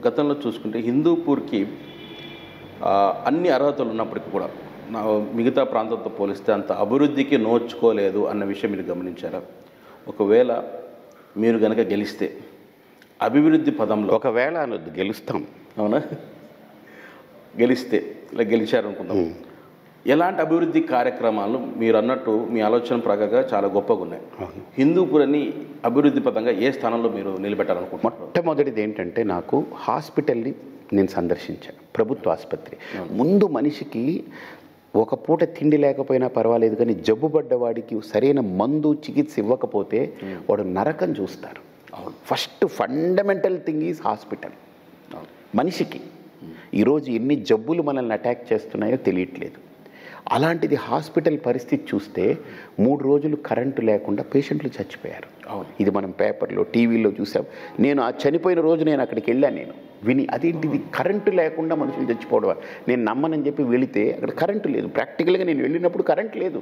గతంలో చూసుకుంటే హిందూపూర్కి అన్ని అర్హతలు ఉన్నప్పటికీ కూడా మిగతా ప్రాంతంతో పోలిస్తే అంత అభివృద్ధికి నోచుకోలేదు అన్న విషయం మీరు గమనించారా? ఒకవేళ మీరు కనుక గెలిస్తే అభివృద్ధి పదంలో, ఒకవేళ అనొద్దు, గెలుస్తాం. అవునా? గెలిస్తే ఇలా గెలిచారనుకుందాం, ఎలాంటి అభివృద్ధి కార్యక్రమాలు మీరు అన్నట్టు మీ ఆలోచన ప్రకారంగా చాలా గొప్పగా ఉన్నాయి. హిందూపురాన్ని అభివృద్ధి పదంగా ఏ స్థానంలో మీరు నిలబెట్టాలనుకుంటున్నారు? మొట్టమొదటిది ఏంటంటే, నాకు హాస్పిటల్ని నేను సందర్శించాను, ప్రభుత్వ ఆసుపత్రి. ముందు మనిషికి ఒక పూట తిండి లేకపోయినా పర్వాలేదు, కానీ జబ్బుపడ్డ వాడికి సరైన మందు చికిత్స ఇవ్వకపోతే వాడు నరకం చూస్తారు. First fundamental thing is hospital. మనిషికి ఈరోజు ఎన్ని జబ్బులు మనల్ని అటాక్ చేస్తున్నాయో తెలియట్లేదు. అలాంటిది హాస్పిటల్ పరిస్థితి చూస్తే 3 రోజులు కరెంటు లేకుండా పేషెంట్లు చచ్చిపోయారు. ఇది మనం పేపర్లో, టీవీలో చూసాం. నేను ఆ చనిపోయిన రోజు నేను అక్కడికి వెళ్ళాను, నేను విని అదేంటిది కరెంటు లేకుండా మనుషులు చచ్చిపోవడం. నేను నమ్మనని చెప్పి వెళితే అక్కడ కరెంటు లేదు. ప్రాక్టికల్గా నేను వెళ్ళినప్పుడు కరెంటు లేదు.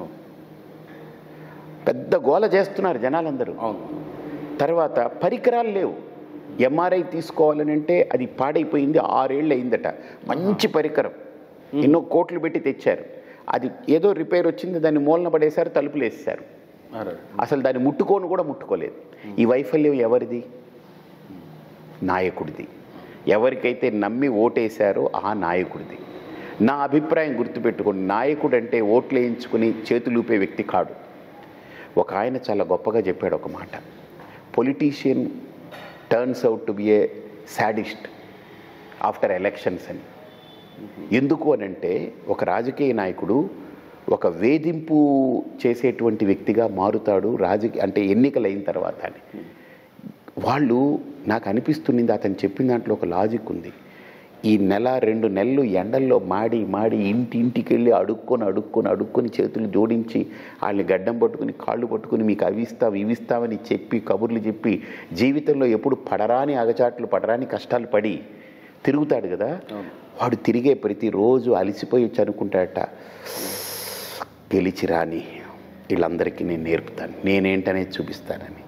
పెద్ద గోల చేస్తున్నారు జనాలందరూ. తర్వాత పరికరాలు లేవు. ఎంఆర్ఐ తీసుకోవాలని అంటే అది పాడైపోయింది, 6 ఏళ్ళు అయిందట. మంచి పరికరం, ఎన్నో కోట్లు పెట్టి తెచ్చారు. అది ఏదో రిపేర్ వచ్చింది, దాన్ని మూలన పడేశారు, తలుపులు వేసేశారు. అసలు దాన్ని కూడా ముట్టుకోలేదు. ఈ వైఫల్యం ఎవరిది? నాయకుడిది. ఎవరికైతే నమ్మి ఓటేశారో ఆ నాయకుడిది. నా అభిప్రాయం గుర్తుపెట్టుకోండి, నాయకుడు అంటే ఓట్లు వేయించుకుని చేతులూపే వ్యక్తి కాడు. ఒక ఆయన చాలా గొప్పగా చెప్పాడు ఒక మాట, politician turns out to be a sadist after elections అని. ఎందుకు అనంటే, ఒక రాజకీయ నాయకుడు ఒక వేధింపు చేసేటువంటి వ్యక్తిగా మారుతాడు అంటే ఎన్నికలు అయిన తర్వాత అని. వాళ్ళు, నాకు అనిపిస్తుంది, అతను చెప్పిన దాంట్లో ఒక లాజిక్ ఉంది. ఈ 1-2 నెలలు ఎండల్లో మాడి ఇంటింటికి వెళ్ళి అడుక్కొని చేతులు జోడించి వాళ్ళని గడ్డం పట్టుకుని కాళ్ళు పట్టుకుని మీకు ఇవిస్తామని చెప్పి కబుర్లు చెప్పి జీవితంలో ఎప్పుడు పడరాని అగచాట్లు పడరాని కష్టాలు పడి తిరుగుతాడు కదా. వాడు తిరిగే ప్రతిరోజు అలసిపోయి అనుకుంటాడట, గెలిచి రాని వీళ్ళందరికీ నేను నేర్పుతాను, నేనేంటనేది చూపిస్తానని.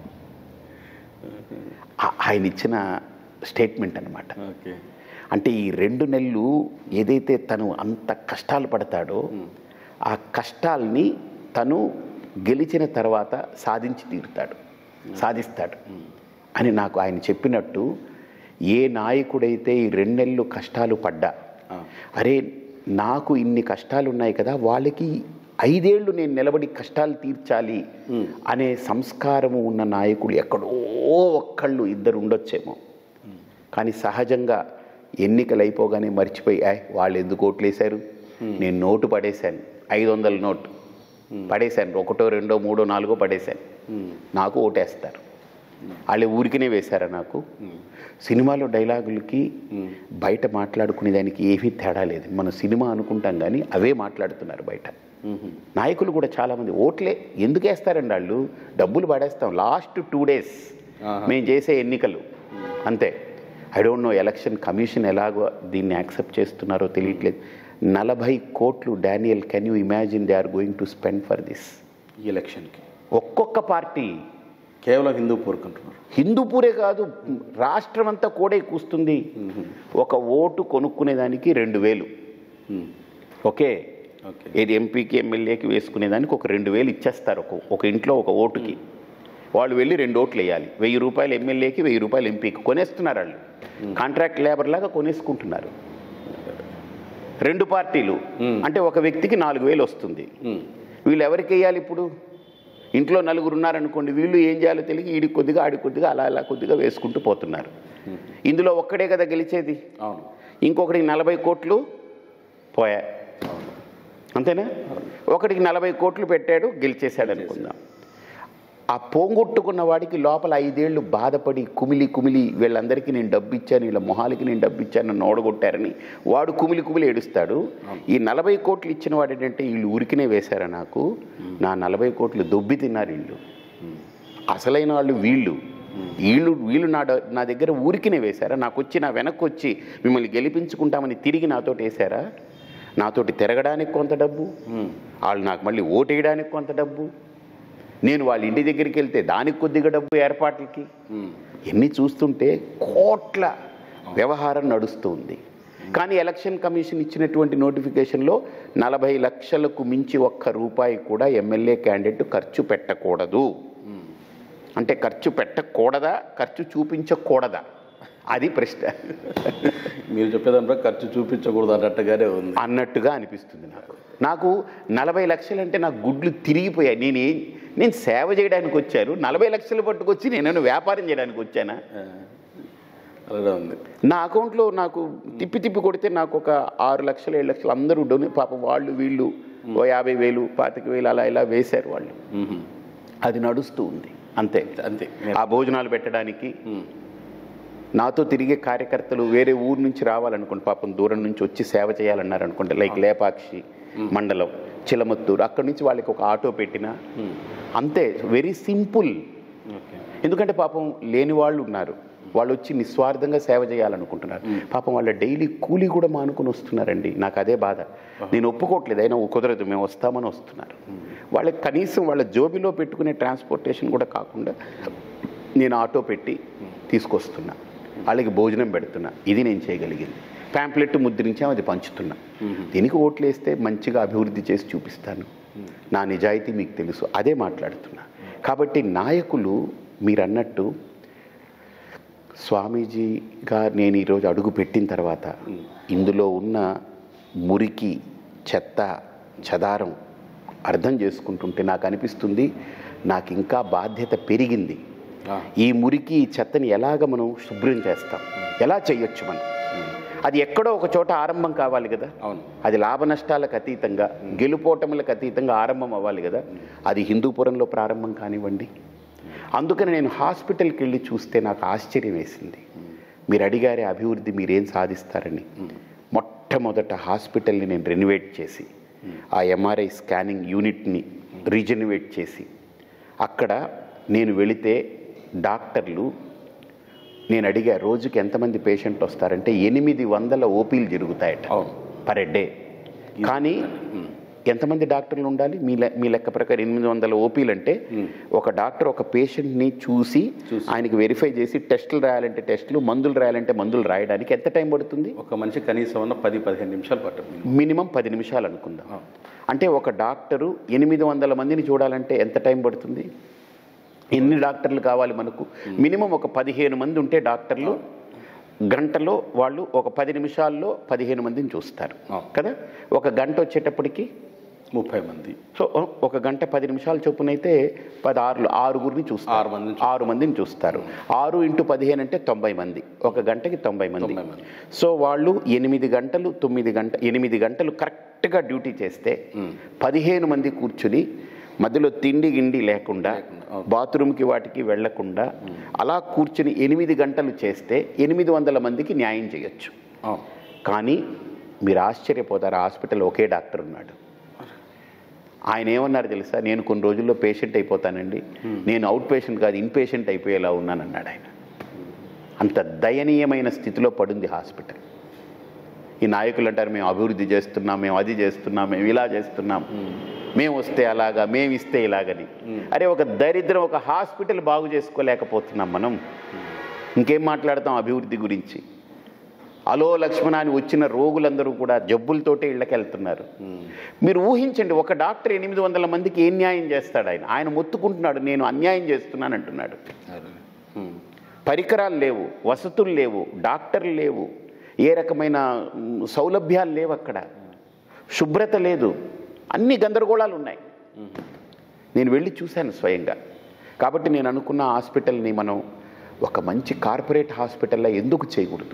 ఆయన ఇచ్చిన స్టేట్మెంట్ అనమాట. అంటే ఈ 2 నెలలు ఏదైతే తను అంత కష్టాలు పడతాడో ఆ కష్టాల్ని తను గెలిచిన తర్వాత సాధిస్తాడు అని నాకు ఆయన చెప్పినట్టు. ఏ నాయకుడైతే ఈ 2 నెలలు కష్టాలు పడ్డా, అరే నాకు ఇన్ని కష్టాలు ఉన్నాయి కదా, వాళ్ళకి 5 ఏళ్ళు నేను నిలబడి కష్టాలు తీర్చాలి అనే సంస్కారము ఉన్న నాయకుడు ఎక్కడో ఒక్కళ్ళు 2 ఉండొచ్చేమో. కానీ సహజంగా ఎన్నికలు అయిపోగానే మర్చిపోయి, వాళ్ళు ఎందుకు ఓట్లు వేశారు, నేను నోటు పడేశాను, 500 నోటు పడేశాను, 1, 2, 3, 4 పడేశాను, నాకు ఓటేస్తారు. వాళ్ళు ఊరికినే వేశారా నాకు? సినిమాలో డైలాగులకి బయట మాట్లాడుకునే దానికి ఏమీ తేడా లేదు. మనం సినిమా అనుకుంటాం కానీ అవే మాట్లాడుతున్నారు బయట. నాయకులు కూడా చాలామంది ఓట్లే ఎందుకు వేస్తారండి, వాళ్ళు డబ్బులు పడేస్తాం. లాస్ట్ 2 డేస్ మేము చేసే ఎన్నికలు అంతే. I don't know election commission ఎలాగో దీన్ని యాక్సెప్ట్ చేస్తున్నారో తెలియట్లేదు. 40 కోట్లు Daniel, can you imagine they are going to spend for this ఎలక్షన్కి? ఒక్కొక్క పార్టీ కేవలం హిందూపూర్కి అంటున్నారు. హిందూపూరే కాదు, రాష్ట్రం అంతా కూడా కూస్తుంది. ఒక ఓటు కొనుక్కునేదానికి 2000. ఓకే, ఏది ఎంపీకి ఎమ్మెల్యేకి వేసుకునేదానికి ఒక 2000 ఇచ్చేస్తారు ఒక ఇంట్లో ఒక ఓటుకి. వాళ్ళు వెళ్ళి 2 ఓట్లు వేయాలి. 1000 రూపాయలు ఎమ్మెల్యేకి, 1000 రూపాయలు ఎంపీకి కొనేస్తున్నారు. వాళ్ళు కాంట్రాక్ట్ లేబర్ లాగా కొనేసుకుంటున్నారు. 2 పార్టీలు అంటే ఒక వ్యక్తికి 4000 వస్తుంది. వీళ్ళు ఎవరికి వేయాలి ఇప్పుడు? ఇంట్లో 4 ఉన్నారనుకోండి, వీళ్ళు ఏం చేయాలో తెలియక ఈడికి కొద్దిగా ఆడికి కొద్దిగా అలా కొద్దిగా వేసుకుంటూ పోతున్నారు. ఇందులో ఒక్కడే కదా గెలిచేది, ఇంకొకటికి 40 కోట్లు పోయా, అంతేనా? ఒకటికి 40 కోట్లు పెట్టాడు, గెలిచేశాడు అనుకుందాం. ఆ పోంగొట్టుకున్న వాడికి లోపల 5 ఏళ్ళు బాధపడి కుమిలి వీళ్ళందరికీ నేను డబ్బు ఇచ్చాను, వీళ్ళ మొహాలకి నేను డబ్బు ఇచ్చాను, నన్ను ఓడగొట్టారని వాడు కుమిలి ఏడుస్తాడు. ఈ 40 కోట్లు ఇచ్చిన వాడు ఏంటంటే, వీళ్ళు ఊరికినే వేశారా నాకు, నా 40 కోట్లు దొబ్బి తిన్నారు వీళ్ళు, అసలైన వాళ్ళు వీళ్ళు నా దగ్గర ఊరికినే వేశారా, నాకు వచ్చి నా వెనక్కి వచ్చి మిమ్మల్ని గెలిపించుకుంటామని తిరిగి నాతోటి వేశారా, నాతోటి తిరగడానికి కొంత డబ్బు, వాళ్ళు నాకు మళ్ళీ ఓటేయడానికి కొంత డబ్బు, నేను వాళ్ళ ఇంటి దగ్గరికి వెళ్తే దానికి కొద్దిగా డబ్బు ఏర్పాట్లకి. ఎన్ని చూస్తుంటే వ్యవహారం నడుస్తూ ఉంది. కానీ ఎలక్షన్ కమిషన్ ఇచ్చినటువంటి నోటిఫికేషన్లో 40 లక్షలకు మించి ఒక్క రూపాయి కూడా ఎమ్మెల్యే క్యాండిడేట్ ఖర్చు పెట్టకూడదు. అంటే ఖర్చు పెట్టకూడదా, ఖర్చు చూపించకూడదా, అది ప్రశ్న. మీరు చెప్పేదానిపై ఖర్చు చూపించకూడదు అన్నట్టుగానే ఉంది, అన్నట్టుగా అనిపిస్తుంది నాకు 40 లక్షలు అంటే నాకు గుడ్లు తిరిగిపోయాయి. నేను సేవ చేయడానికి వచ్చాను, 40 లక్షలు పట్టుకొచ్చి నేను వ్యాపారం చేయడానికి వచ్చానా? అలాగే ఉంది. నా అకౌంట్లో నాకు తిప్పి కొడితే నాకు ఒక 6 లక్షలు 7 లక్షలు అందరూ పాపం వాళ్ళు వీళ్ళు 50,000 25,000 అలా ఇలా వేశారు వాళ్ళు. అది నడుస్తూ ఉంది అంతే. ఆ భోజనాలు పెట్టడానికి నాతో తిరిగే కార్యకర్తలు వేరే ఊరు నుంచి రావాలనుకోండి, పాపం దూరం నుంచి వచ్చి సేవ చేయాలన్నారు అనుకోండి, లైక్ లేపాక్షి మండలం చిలమత్తూరు, అక్కడి నుంచి వాళ్ళకి ఒక ఆటో పెట్టినా అంతే. Very simple. ఎందుకంటే పాపం లేని వాళ్ళు ఉన్నారు, వాళ్ళు వచ్చి నిస్వార్థంగా సేవ చేయాలనుకుంటున్నారు. పాపం వాళ్ళ డైలీ కూలీ కూడా మానుకొని వస్తున్నారండి. నాకు అదే బాధ. నేను ఒప్పుకోవట్లేదు, అయినా కుదరదు, మేము వస్తామని వస్తున్నారు. వాళ్ళకి కనీసం వాళ్ళ జోబిలో పెట్టుకునే ట్రాన్స్పోర్టేషన్ కూడా కాకుండా నేను ఆటో పెట్టి తీసుకొస్తున్నా, వాళ్ళకి భోజనం పెడుతున్నా. ఇది నేను చేయగలిగింది. ప్యాంప్లెట్ ముద్రించాం, అది పంచుతున్నా. దీనికి ఓట్లు వేస్తే మంచిగా అభివృద్ధి చేసి చూపిస్తాను. నా నిజాయితీ మీకు తెలుసు, అదే మాట్లాడుతున్నా. కాబట్టి నాయకులు మీరు అన్నట్టు స్వామీజీగా నేను ఈరోజు అడుగు పెట్టిన తర్వాత ఇందులో ఉన్న మురికి చెత్త చెదారం అర్థం చేసుకుంటుంటే నాకు అనిపిస్తుంది, నాకు ఇంకా బాధ్యత పెరిగింది. ఈ మురికి చెత్తని ఎలాగ మనం శుభ్రం చేస్తాం, ఎలా చేయొచ్చు మనం? అది ఎక్కడో ఒక చోట ఆరంభం కావాలి కదా. అది లాభ నష్టాలకు అతీతంగా, గెలుపోటములకు అతీతంగా ఆరంభం అవ్వాలి కదా. అది హిందూపురంలో ప్రారంభం కానివ్వండి. అందుకని నేను హాస్పిటల్కి వెళ్ళి చూస్తే నాకు ఆశ్చర్యం వేసింది. మీరు అడిగారే అభివృద్ధి మీరేం సాధిస్తారని. మొట్టమొదట హాస్పిటల్ని నేను రెనోవేట్ చేసి, ఆ ఎంఆర్ఐ స్కానింగ్ యూనిట్ని రీజెనరేట్ చేసి, అక్కడ నేను వెళితే డాక్టర్లు, నేను అడిగా రోజుకి ఎంతమంది పేషెంట్లు వస్తారంటే 800 ఓపీలు జరుగుతాయట పర్ డే. కానీ ఎంతమంది డాక్టర్లు ఉండాలి మీ లెక్క ప్రకారం? 800 ఓపీలు అంటే ఒక డాక్టర్ ఒక పేషెంట్ని చూసి ఆయనకి వెరిఫై చేసి టెస్టులు రాయాలంటే టెస్టులు, మందులు రాయాలంటే మందులు రాయడానికి ఎంత టైం పడుతుంది? ఒక మనిషి కనీసం 10-15 నిమిషాలు పడుతుంది. మినిమం 10 నిమిషాలు అనుకుందాం. అంటే ఒక డాక్టరు 800 మందిని చూడాలంటే ఎంత టైం పడుతుంది? ఎన్ని డాక్టర్లు కావాలి మనకు? మినిమం ఒక 15 మంది ఉంటే డాక్టర్లు గంటలో వాళ్ళు ఒక 10 నిమిషాల్లో 15 మందిని చూస్తారు కదా. ఒక గంట వచ్చేటప్పటికి 30 మంది. సో ఒక గంట 10 నిమిషాలు చొప్పునైతే 6 చూస్తారు, 6 మందిని చూస్తారు. 6 × 15 అంటే 90 మంది, ఒక గంటకి 90 మంది. సో వాళ్ళు 8 గంటలు 8 గంటలు కరెక్ట్గా డ్యూటీ చేస్తే 15 మంది కూర్చుని మధ్యలో తిండి గిండి లేకుండా, బాత్రూమ్కి వాటికి వెళ్లకుండా అలా కూర్చుని 8 గంటలు చేస్తే 800 మందికి న్యాయం చేయొచ్చు. కానీ మీరు ఆశ్చర్యపోతారు, హాస్పిటల్ ఒకే డాక్టర్ ఉన్నాడు. ఆయన ఏమన్నారు తెలుసా? నేను కొన్ని రోజుల్లో పేషెంట్ అయిపోతానండి, నేను అవుట్ పేషెంట్ కాదు ఇన్ పేషెంట్ అయిపోయేలా ఉన్నానన్నాడు ఆయన. అంత దయనీయమైన స్థితిలో పడింది హాస్పిటల్. ఈ నాయకులు అంటారు మేము అభివృద్ధి చేస్తున్నాం, మేము అది చేస్తున్నాం, మేము ఇలా చేస్తున్నాం, మేము వస్తే అలాగా, మేము ఇస్తే ఇలాగని. అరే ఒక దరిద్రం, ఒక హాస్పిటల్ బాగు చేసుకోలేకపోతున్నాం మనం, ఇంకేం మాట్లాడతాం అభివృద్ధి గురించి? అలో లక్ష్మణ అని వచ్చిన రోగులందరూ కూడా జబ్బులతోటే ఇళ్ళకి వెళ్తున్నారు. మీరు ఊహించండి, ఒక డాక్టర్ 800 మందికి ఏం న్యాయం చేస్తాడు? ఆయన మొత్తుకుంటున్నాడు, నేను అన్యాయం చేస్తున్నాను అంటున్నాడు. పరికరాలు లేవు, వసతులు లేవు, డాక్టర్లు లేవు, ఏ రకమైన సౌలభ్యాలు లేవు, అక్కడ శుభ్రత లేదు, అన్ని గందరగోళాలు ఉన్నాయి. నేను వెళ్ళి చూశాను స్వయంగా. కాబట్టి నేను అనుకున్న హాస్పిటల్ని మనం ఒక మంచి కార్పొరేట్ హాస్పిటల్లో ఎందుకు చేయకూడదు?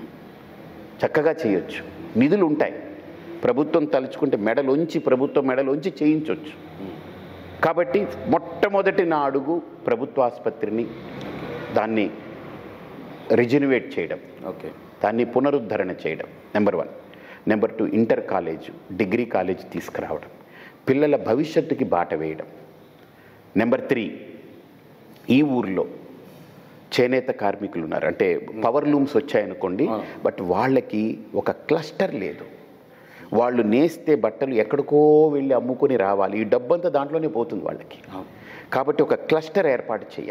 చక్కగా చేయొచ్చు, నిధులు ఉంటాయి, ప్రభుత్వం తలుచుకుంటే ప్రభుత్వం మెడలోంచి చేయించవచ్చు. కాబట్టి మొట్టమొదటి నా అడుగు ప్రభుత్వ ఆసుపత్రిని దాన్ని రిజెనరేట్ చేయడం, దాన్ని పునరుద్ధరణ చేయడం number 1. Number 2 inter college, degree college తీసుకురావడం, పిల్లల భవిష్యత్తుకి బాట వేయడం. నెంబర్ 3 ఈ ఊర్లో చేనేత కార్మికులు ఉన్నారు, అంటే పవర్ లూమ్స్ వచ్చాయనుకోండి, బట్ వాళ్ళకి ఒక క్లస్టర్ లేదు. వాళ్ళు నేస్తే బట్టలు ఎక్కడికో వెళ్ళి అమ్ముకొని రావాలి, ఈ డబ్బంతా దాంట్లోనే పోతుంది వాళ్ళకి. కాబట్టి ఒక క్లస్టర్ ఏర్పాటు చేయాలి.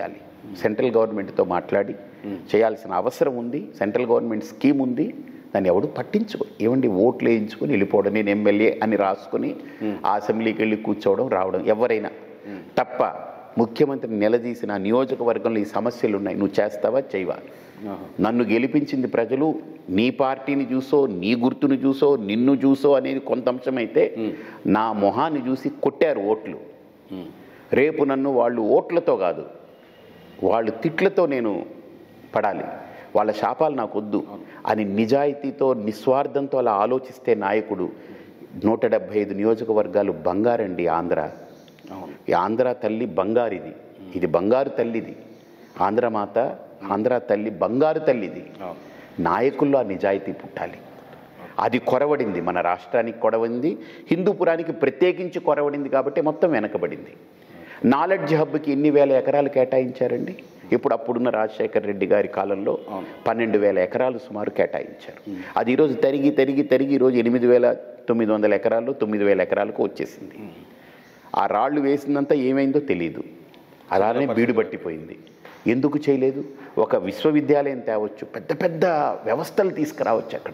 సెంట్రల్ గవర్నమెంట్తో మాట్లాడి చేయాల్సిన అవసరం ఉంది. సెంట్రల్ గవర్నమెంట్ స్కీమ్ ఉంది, దాన్ని ఎవడు పట్టించుకో. ఏమండి ఓట్లు వేయించుకొని వెళ్ళిపోవడం, నేను ఎమ్మెల్యే అని రాసుకొని ఆ అసెంబ్లీకి వెళ్ళి కూర్చోవడం రావడం ఎవరైనా తప్ప, ముఖ్యమంత్రిని నిలదీసిన నియోజకవర్గంలో ఈ సమస్యలు ఉన్నాయి, నువ్వు చేస్తావా చేయవా? నన్ను గెలిపించింది ప్రజలు నీ పార్టీని చూసో, నీ గుర్తును చూసో, నిన్ను చూసో అనేది కొంత అంశం అయితే, నా మొహాన్ని చూసి కొట్టారు ఓట్లు. రేపు నన్ను వాళ్ళు ఓట్లతో కాదు, వాళ్ళు తిట్లతో నేను పడాలి, వాళ్ళ శాపాలు నాకు వద్దు అని నిజాయితీతో నిస్వార్థంతో అలా ఆలోచిస్తే నాయకుడు. 175 నియోజకవర్గాలు బంగారండి ఆంధ్ర. ఈ ఆంధ్ర తల్లి బంగారిది, ఇది బంగారు తల్లిది. ఆంధ్రమాత, ఆంధ్ర తల్లి బంగారు తల్లిది. నాయకుల్లో ఆ నిజాయితీ పుట్టాలి. అది కొరవడింది, మన రాష్ట్రానికి కొరవడింది, హిందూపురానికి ప్రత్యేకించి కొరవడింది కాబట్టి మొత్తం వెనకబడింది. నాలెడ్జ్ హబ్కి ఎన్ని వేల ఎకరాలు కేటాయించారండి? ఇప్పుడు అప్పుడున్న రాజశేఖర్ రెడ్డి గారి కాలంలో 12,000 ఎకరాలు సుమారు కేటాయించారు. అది ఈరోజు తరిగి ఈరోజు 8,900 ఎకరాలు 9,000 ఎకరాలకు వచ్చేసింది. ఆ రాళ్ళు వేసిందంతా ఏమైందో తెలియదు, అలానే బీడు పట్టిపోయింది. ఎందుకు చేయలేదు? ఒక విశ్వవిద్యాలయం తేవచ్చు, పెద్ద పెద్ద వ్యవస్థలు తీసుకురావచ్చు. అక్కడ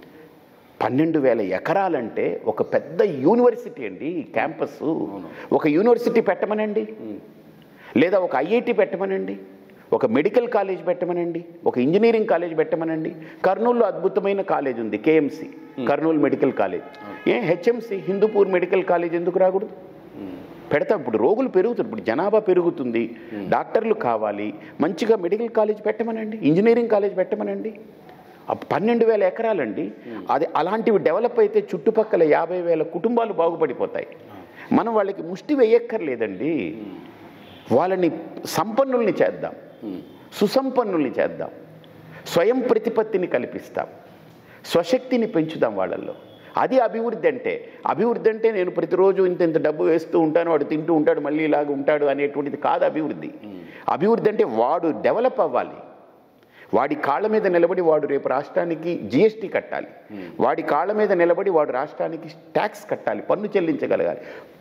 12,000 ఎకరాలంటే ఒక పెద్ద యూనివర్సిటీ అండి, క్యాంపస్. ఒక యూనివర్సిటీ పెట్టమనండి, లేదా ఒక ఐఐటి పెట్టమనండి, ఒక మెడికల్ కాలేజ్ పెట్టమనండి, ఒక ఇంజనీరింగ్ కాలేజ్ పెట్టమనండి. కర్నూలులో అద్భుతమైన కాలేజ్ ఉంది, KMC, Kurnool medical college. HMC, Hindupur medical college ఎందుకు రాకూడదు? పెడతా. ఇప్పుడు రోగులు పెరుగుతారు, ఇప్పుడు జనాభా పెరుగుతుంది, డాక్టర్లు కావాలి, మంచిగా మెడికల్ కాలేజ్ పెట్టమనండి, ఇంజనీరింగ్ కాలేజ్ పెట్టమనండి. 12,000 ఎకరాలండి. అది అలాంటివి డెవలప్ అయితే చుట్టుపక్కల 50,000 కుటుంబాలు బాగుపడిపోతాయి. మనం వాళ్ళకి ముష్టి వేయక్కర్లేదండి, వాళ్ళని సంపన్నుల్ని చేద్దాం, సుసంపన్నుల్ని చేద్దాం, స్వయం ప్రతిపత్తిని కల్పిస్తాం, స్వశక్తిని పెంచుదాం వాళ్ళల్లో. అది అభివృద్ధి అంటే. అభివృద్ధి అంటే నేను ప్రతిరోజు ఇంత డబ్బు వేస్తూ ఉంటాను, వాడు తింటూ ఉంటాడు, మళ్ళీ ఇలాగ ఉంటాడు అనేటువంటిది కాదు అభివృద్ధి. అభివృద్ధి అంటే వాడు డెవలప్ అవ్వాలి, వాడి కాళ్ళ మీద నిలబడి వాడు రేపు రాష్ట్రానికి జిఎస్టీ కట్టాలి, వాడి కాళ్ళ మీద నిలబడి వాడు రాష్ట్రానికి ట్యాక్స్ కట్టాలి, పన్ను చెల్లించగలగాలి.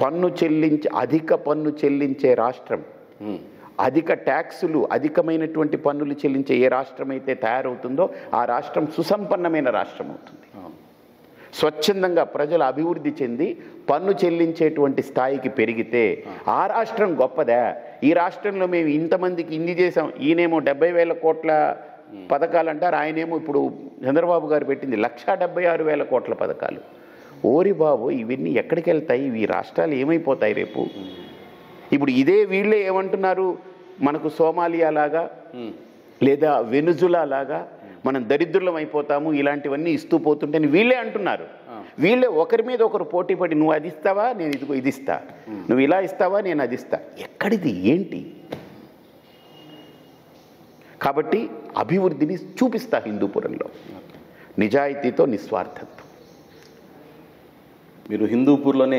అధిక పన్ను చెల్లించే రాష్ట్రం, అధిక ట్యాక్సులు, అధికమైనటువంటి పన్నులు చెల్లించే ఏ రాష్ట్రం అయితే తయారవుతుందో ఆ రాష్ట్రం సుసంపన్నమైన రాష్ట్రం అవుతుంది. స్వచ్ఛందంగా ప్రజలు అభివృద్ధి చెంది పన్ను చెల్లించేటువంటి స్థాయికి పెరిగితే ఆ రాష్ట్రం గొప్పదా? ఈ రాష్ట్రంలో మేము ఇంతమందికి ఇన్ని చేసాం, ఈయనేమో 70,000 కోట్ల పథకాలు అంటారు, ఆయనేమో ఇప్పుడు చంద్రబాబు గారు పెట్టింది 176,000 కోట్ల పథకాలు. ఓరి బాబు, ఇవన్నీ ఎక్కడికి వెళ్తాయి? ఈ రాష్ట్రాలు ఏమైపోతాయి రేపు? ఇప్పుడు ఇదే వీళ్ళే ఏమంటున్నారు, మనకు సోమాలియా లాగా లేదా వెనుజులా లాగా మనం దరిద్రులం అయిపోతాము, ఇలాంటివన్నీ ఇస్తూ పోతుంటే వీళ్ళే అంటున్నారు. వీళ్ళే ఒకరి మీద ఒకరు పోటీపడి, నువ్వు అది ఇస్తావా, నేను ఇది ఇస్తా, నువ్వు ఇలా ఇస్తావా, నేను అది ఇస్తా. ఎక్కడిది ఏంటి? కాబట్టి అభివృద్ధిని చూపిస్తా హిందూపురంలో, నిజాయితీతో, నిస్వార్థంతో. మీరు హిందూపూర్లోనే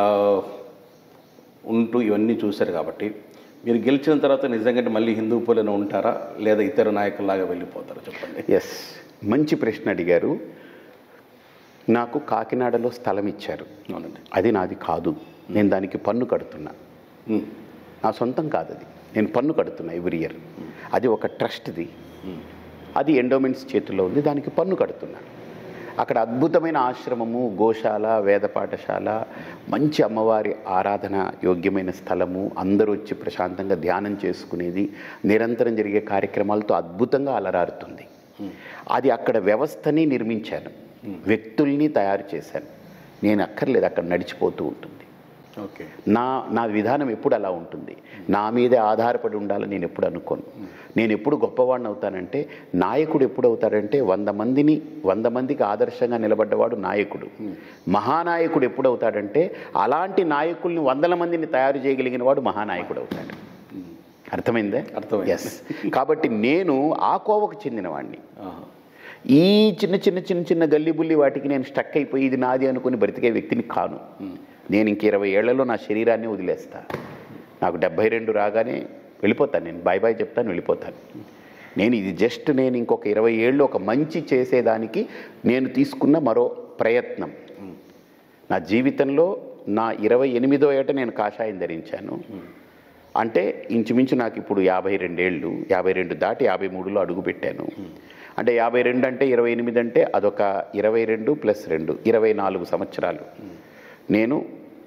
ఉంటూ ఇవన్నీ చూశారు కాబట్టి మీరు గెలిచిన తర్వాత నిజంగా మళ్ళీ హిందూపూర్లోనే ఉంటారా, లేదా ఇతర నాయకుల్లాగా వెళ్ళిపోతారా? చెప్పండి. ఎస్, మంచి ప్రశ్న అడిగారు. నాకు కాకినాడలో స్థలం ఇచ్చారు. అవునండి. అది నాది కాదు, నేను దానికి పన్ను కడుతున్నా. నా సొంతం కాదు అది, నేను పన్ను కడుతున్నా ఎవ్రీ ఇయర్. అది ఒక ట్రస్ట్ది, అది ఎండోమెంట్స్ చేతుల్లో ఉంది, దానికి పన్ను కడుతున్నా. అక్కడ అద్భుతమైన ఆశ్రమము, గోశాల, వేద పాఠశాల, మంచి అమ్మవారి ఆరాధన యోగ్యమైన స్థలము, అందరూ వచ్చి ప్రశాంతంగా ధ్యానం చేసుకునేది, నిరంతరం జరిగే కార్యక్రమాలతో అద్భుతంగా అలరారుతుంది. అది అక్కడ వ్యవస్థని నిర్మించాను, వ్యక్తుల్ని తయారు చేశాను. నేను అక్కర్లేదు, అక్కడ నడిచిపోతూ ఉంటుంది. ఓకే. నా విధానం ఎప్పుడు అలా ఉంటుంది, నా మీదే ఆధారపడి ఉండాలని నేను ఎప్పుడు అనుకోను. నేను ఎప్పుడు గొప్పవాడిని అవుతానంటే, నాయకుడు ఎప్పుడు అవుతాడంటే 100 మందికి ఆదర్శంగా నిలబడ్డవాడు నాయకుడు. మహానాయకుడు ఎప్పుడు అవుతాడంటే అలాంటి నాయకుల్ని 100 మందిని తయారు చేయగలిగిన వాడు మహానాయకుడు అవుతాడు. అర్థమైందే? అర్థమైంది. ఎస్. కాబట్టి నేను ఆ కోవకు చెందినవాడిని. ఈ చిన్న గల్లిబుల్లి వాటికి నేను స్టక్ అయిపోయి ఇది నాది అనుకుని బ్రతికే వ్యక్తిని కాను. నేను ఇంక 20 ఏళ్లలో నా శరీరాన్ని వదిలేస్తా. నాకు 72 రాగానే వెళ్ళిపోతాను, నేను బాయ్ చెప్తాను, వెళ్ళిపోతాను. నేను ఇంకొక 20 ఏళ్ళు ఒక మంచి చేసేదానికి నేను తీసుకున్న మరో ప్రయత్నం. నా జీవితంలో నా 28వ ఏట నేను కాషాయం ధరించాను. అంటే ఇంచుమించు నాకు ఇప్పుడు 52 ఏళ్ళు, 52 దాటి 53లో అడుగు పెట్టాను. అంటే 52 అంటే 28 అంటే అదొక 22 + 2 24 సంవత్సరాలు నేను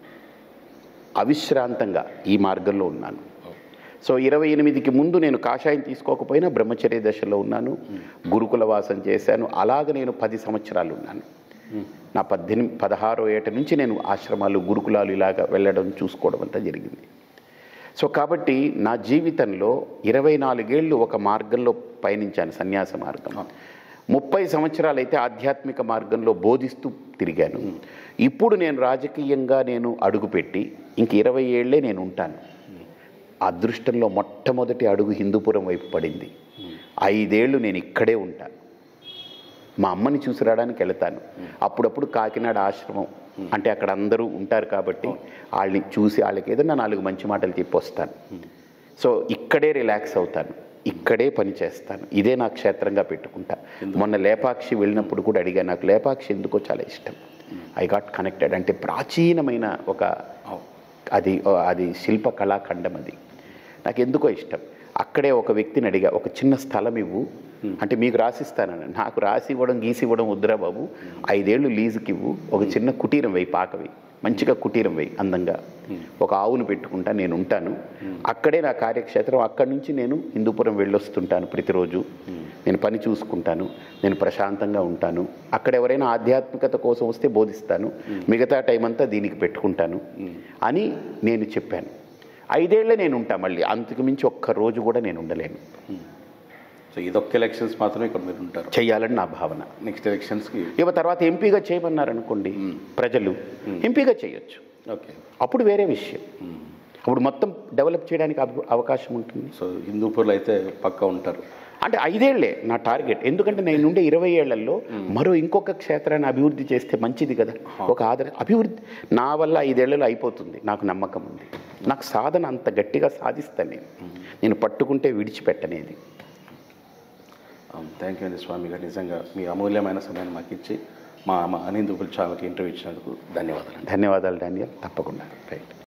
అవిశ్రాంతంగా ఈ మార్గంలో ఉన్నాను. సో 28కి ముందు నేను కాషాయం తీసుకోకపోయినా బ్రహ్మచర్య దశలో ఉన్నాను, గురుకుల వాసం చేశాను. అలాగ నేను 10 సంవత్సరాలు ఉన్నాను. నా 16వ ఏట నుంచి నేను ఆశ్రమాలు, గురుకులాలు ఇలాగ వెళ్ళడం, చూసుకోవడం అంతా జరిగింది. సో కాబట్టి నా జీవితంలో 24 ఏళ్ళు ఒక మార్గంలో పయనించాను, సన్యాస మార్గం. 30 సంవత్సరాలు అయితే ఆధ్యాత్మిక మార్గంలో బోధిస్తూ తిరిగాను. ఇప్పుడు నేను రాజకీయంగా నేను అడుగుపెట్టి ఇంక 20 ఏళ్లే నేను ఉంటాను. అదృష్టంలో మొట్టమొదటి అడుగు హిందూపురం వైపు పడింది. 5 ఏళ్ళు నేను ఇక్కడే ఉంటాను. మా అమ్మని చూసి రావడానికి వెళతాను. అప్పుడప్పుడు కాకినాడ ఆశ్రమం అంటే అక్కడ అందరూ ఉంటారు కాబట్టి వాళ్ళని చూసి వాళ్ళకి ఏదైనా 4 మంచి మాటలు చెప్పి వస్తాను. సో ఇక్కడే రిలాక్స్ అవుతాను, ఇక్కడే పని చేస్తాను. ఇదే నా క్షేత్రంగా పెట్టుకుంటా. మొన్న లేపాక్షి వెళ్ళినప్పుడు కూడా అడిగా, నాకు లేపాక్షి ఎందుకో చాలా ఇష్టం. I got connected. అంటే ప్రాచీనమైన ఒక అది శిల్ప కళాఖండం, అది నాకు ఎందుకో ఇష్టం. అక్కడే ఒక వ్యక్తిని అడిగా, ఒక చిన్న స్థలం ఇవ్వు అంటే మీకు రాసిస్తానని. నాకు రాసి ఇవ్వడం గీసి ఇవ్వడం వద్దురా బాబు, 5 ఏళ్ళు లీజుకి ఇవ్వు, ఒక చిన్న కుటీరం వేయి, పాకవి మంచిగా కుటీరం వేయి అందంగా, ఒక ఆవును పెట్టుకుంటా, నేను ఉంటాను అక్కడే నా కార్యక్షేత్రం. అక్కడి నుంచి నేను హిందూపురం వెళ్ళొస్తుంటాను ప్రతిరోజు. నేను పని చూసుకుంటాను, నేను ప్రశాంతంగా ఉంటాను. అక్కడ ఎవరైనా ఆధ్యాత్మికత కోసం వస్తే బోధిస్తాను, మిగతా టైం అంతా దీనికి పెట్టుకుంటాను అని నేను చెప్పాను. 5 ఏళ్లే నేను ఉంటా, మళ్ళీ అంతకు మించి ఒక్క రోజు కూడా నేను ఉండలేను. సో ఇదొక్క ఎలక్షన్స్ మాత్రమే ఇక్కడ మీరు ఉంటారు, చెయ్యాలని నా భావన. నెక్స్ట్ ఎలక్షన్స్కి ఇక తర్వాత ఎంపీగా చేయమన్నారనుకోండి ప్రజలు, ఎంపీగా చేయొచ్చు. ఓకే, అప్పుడు వేరే విషయం. అప్పుడు మొత్తం డెవలప్ చేయడానికి అవకాశం ఉంటుంది. సో హిందూపూర్లో అయితే పక్కా ఉంటారు. అంటే 5 ఏళ్లే నా టార్గెట్. ఎందుకంటే నేను ఉండే 20 ఏళ్లలో మరో ఇంకొక క్షేత్రాన్ని అభివృద్ధి చేస్తే మంచిది కదా. ఒక అభివృద్ధి నా వల్ల 5 ఏళ్లలో అయిపోతుంది, నాకు నమ్మకం ఉంది. నాకు సాధన అంత గట్టిగా సాధిస్తాను నేను పట్టుకుంటే విడిచిపెట్టనేది. థ్యాంక్ యూ అండి స్వామి గారు, నిజంగా మీ అమూల్యమైన సమయాన్ని మాకు ఇచ్చి మా అనిందూపుల్ ఛానల్కి ఇంటర్వ్యూ ఇచ్చినందుకు ధన్యవాదాలు. ధన్యవాదాలు డానియల్, తప్పకుండా. రైట్.